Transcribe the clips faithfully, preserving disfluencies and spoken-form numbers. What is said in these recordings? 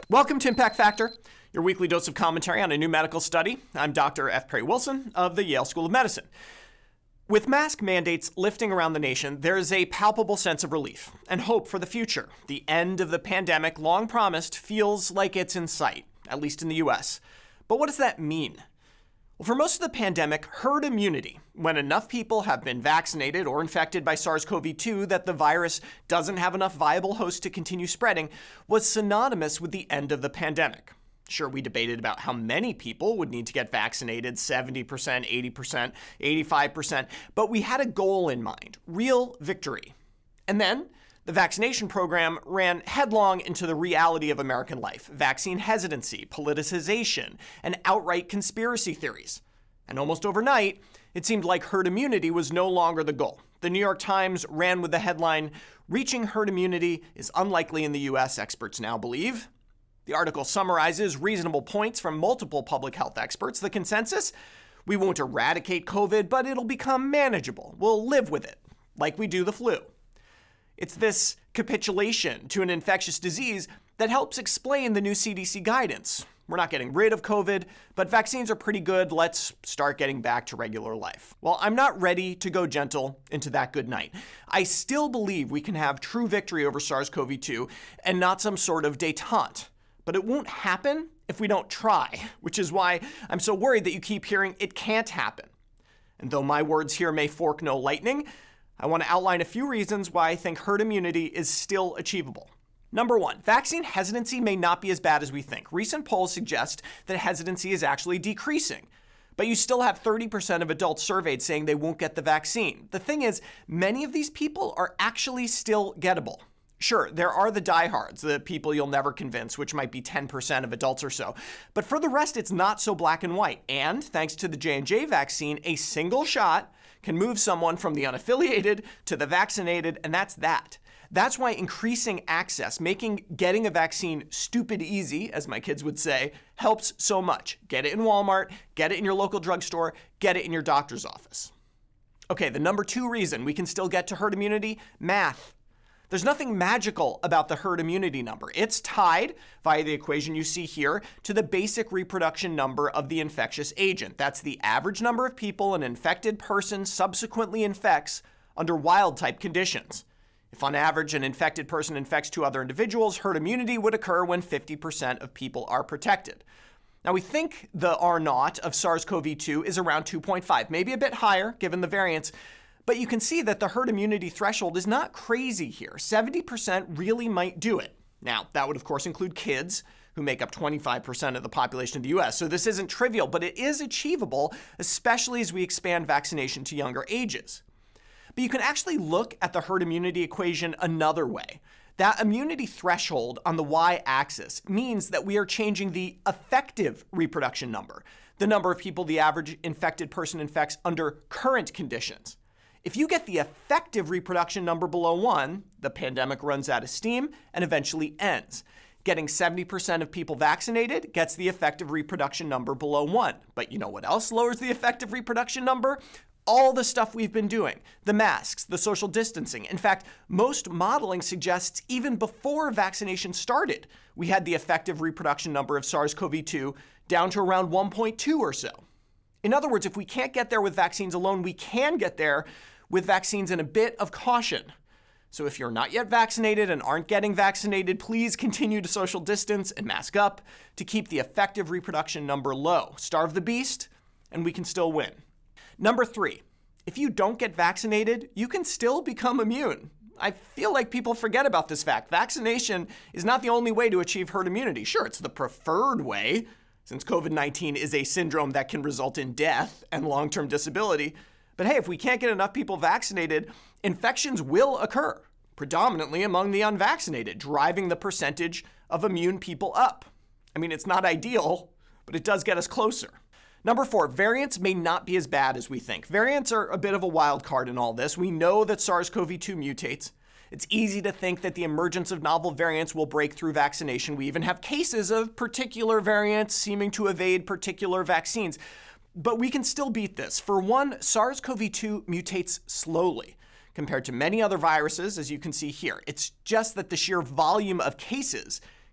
Welcome to Impact Factor, your weekly dose of commentary on a new medical study. I'm Doctor F. Perry Wilson of the Yale School of Medicine. With mask mandates lifting around the nation, there is a palpable sense of relief and hope for the future. The end of the pandemic, long promised, feels like it's in sight, at least in the U S. But what does that mean? Well, for most of the pandemic, herd immunity, when enough people have been vaccinated or infected by SARS CoV two that the virus doesn't have enough viable hosts to continue spreading, was synonymous with the end of the pandemic. Sure, we debated about how many people would need to get vaccinated, seventy percent, eighty percent, eighty-five percent, but we had a goal in mind, real victory. And then the vaccination program ran headlong into the reality of American life, vaccine hesitancy, politicization, and outright conspiracy theories. And almost overnight, it seemed like herd immunity was no longer the goal. The New York Times ran with the headline, "Reaching herd immunity is unlikely in the U S, experts now believe." The article summarizes reasonable points from multiple public health experts. The consensus? We won't eradicate COVID, but it'll become manageable. We'll live with it, like we do the flu. It's this capitulation to an infectious disease that helps explain the new C D C guidance. We're not getting rid of COVID, but vaccines are pretty good. Let's start getting back to regular life. Well, I'm not ready to go gentle into that good night. I still believe we can have true victory over SARS CoV two and not some sort of détente. But it won't happen if we don't try, which is why I'm so worried that you keep hearing it can't happen. And though my words here may fork no lightning, I want to outline a few reasons why I think herd immunity is still achievable. Number one, vaccine hesitancy may not be as bad as we think. Recent polls suggest that hesitancy is actually decreasing. But you still have thirty percent of adults surveyed saying they won't get the vaccine. The thing is, many of these people are actually still gettable. Sure, there are the diehards, the people you'll never convince, which might be ten percent of adults or so. But for the rest, it's not so black and white. And thanks to the J and J vaccine, a single shot can move someone from the unaffiliated to the vaccinated, and that's that. That's why increasing access, making getting a vaccine stupid easy, as my kids would say, helps so much. Get it in Walmart, get it in your local drugstore, get it in your doctor's office. Okay, the number two reason we can still get to herd immunity, math. There's nothing magical about the herd immunity number. It's tied, via the equation you see here, to the basic reproduction number of the infectious agent. That's the average number of people an infected person subsequently infects under wild-type conditions. If on average an infected person infects two other individuals, herd immunity would occur when fifty percent of people are protected. Now, we think the R naught of SARS CoV two is around two point five, maybe a bit higher given the variants. But you can see that the herd immunity threshold is not crazy here. seventy percent really might do it. Now, that would of course include kids, who make up twenty-five percent of the population of the U S. So this isn't trivial, but it is achievable, especially as we expand vaccination to younger ages. But you can actually look at the herd immunity equation another way. That immunity threshold on the y-axis means that we are changing the effective reproduction number, the number of people the average infected person infects under current conditions. If you get the effective reproduction number below one, the pandemic runs out of steam and eventually ends. Getting seventy percent of people vaccinated gets the effective reproduction number below one. But you know what else lowers the effective reproduction number? All the stuff we've been doing. The masks, the social distancing. In fact, most modeling suggests even before vaccination started, we had the effective reproduction number of SARS CoV two down to around one point two or so. In other words, if we can't get there with vaccines alone, we can get there with vaccines and a bit of caution. So if you're not yet vaccinated and aren't getting vaccinated, please continue to social distance and mask up to keep the effective reproduction number low. Starve the beast, and we can still win. Number three, if you don't get vaccinated, you can still become immune. I feel like people forget about this fact. Vaccination is not the only way to achieve herd immunity. Sure, it's the preferred way, since COVID nineteen is a syndrome that can result in death and long-term disability. But hey, if we can't get enough people vaccinated, infections will occur, predominantly among the unvaccinated, driving the percentage of immune people up. I mean, it's not ideal, but it does get us closer. Number four, variants may not be as bad as we think. Variants are a bit of a wild card in all this. We know that SARS CoV two mutates. It's easy to think that the emergence of novel variants will break through vaccination. We even have cases of particular variants seeming to evade particular vaccines. But we can still beat this. For one, SARS CoV two mutates slowly compared to many other viruses, as you can see here. It's just that the sheer volume of cases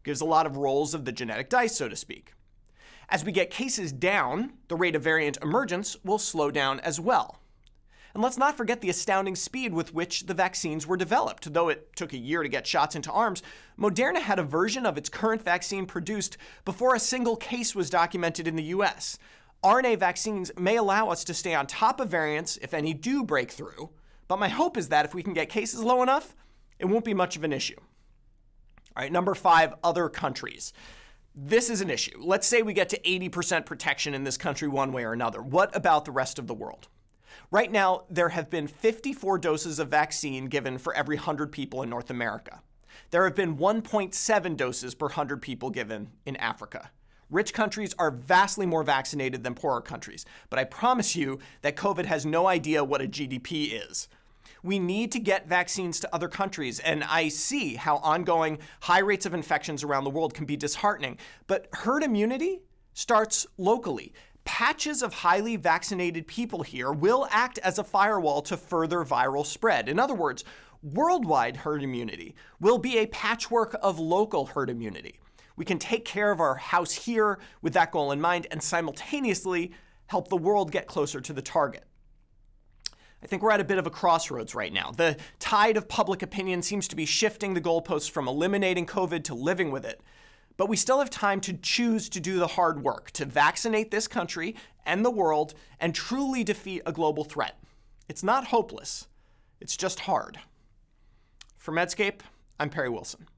gives a lot of rolls of the genetic dice, so to speak. As we get cases down, the rate of variant emergence will slow down as well. And let's not forget the astounding speed with which the vaccines were developed. Though it took a year to get shots into arms, Moderna had a version of its current vaccine produced before a single case was documented in the U S. R N A vaccines may allow us to stay on top of variants if any do break through, but my hope is that if we can get cases low enough, it won't be much of an issue. All right, number five, other countries. This is an issue. Let's say we get to eighty percent protection in this country one way or another. What about the rest of the world? Right now, there have been fifty-four doses of vaccine given for every one hundred people in North America. There have been one point seven doses per one hundred people given in Africa. Rich countries are vastly more vaccinated than poorer countries, but I promise you that COVID has no idea what a G D P is. We need to get vaccines to other countries, and I see how ongoing high rates of infections around the world can be disheartening. But herd immunity starts locally. Patches of highly vaccinated people here will act as a firewall to further viral spread. In other words, worldwide herd immunity will be a patchwork of local herd immunity. We can take care of our house here with that goal in mind and simultaneously help the world get closer to the target. I think we're at a bit of a crossroads right now. The tide of public opinion seems to be shifting the goalposts from eliminating COVID to living with it. But we still have time to choose to do the hard work, to vaccinate this country and the world and truly defeat a global threat. It's not hopeless. It's just hard. For Medscape, I'm Perry Wilson.